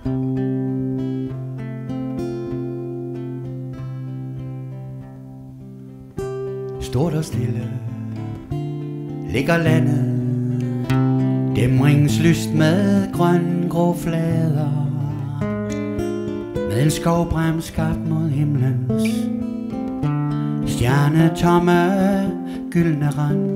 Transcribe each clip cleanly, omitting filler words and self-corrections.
Stort og stille ligger landet, dæmringslyst med grøn-grå flader, med en skovbrem skabt mod himlens stjernetomme gyldne rand.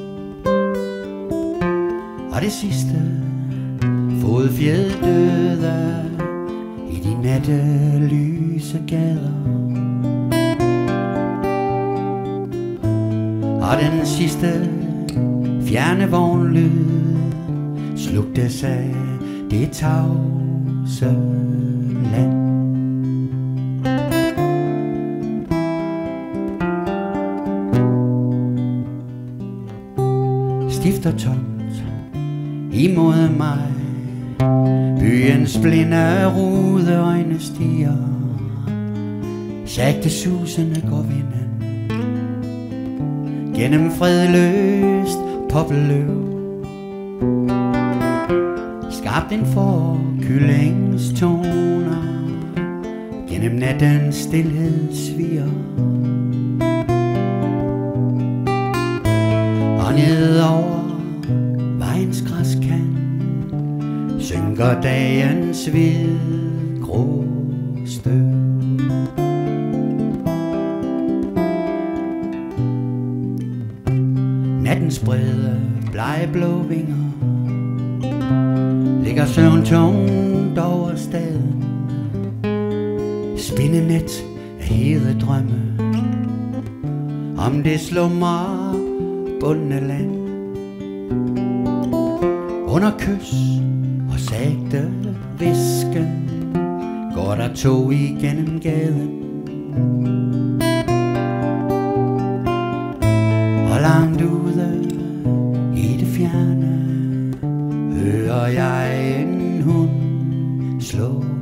Og det sidste fodfjed døde i de nattelyse gader. Og den sidste fjerne vognlyd slugtes af det tavse land. Stift og tomt imod mig, byens blinde rudeøjne stiger, sagte susende går vinden gennem fredløst poppelløv. Skabt en forkyllings toner gennem nattens stilhed sviger. Og ned over vejens græskant synker dagens hvide grå støv. Nattens brede blegblå vinger ligger søvn tungt over staden, spindenet af hede drømme om det slummer bundne land. Under kys og sagte hvisken går der tog igennem gaden, og langt ude i det fjerne hører jeg en hund slå